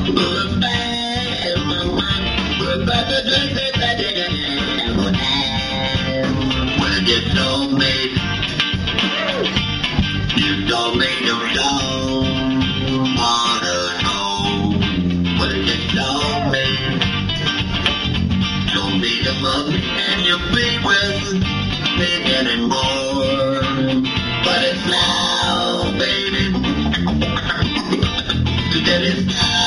When you told me, you told me you don't wanna know. When you told me the money and you be with me anymore. But it's now, baby. That is now.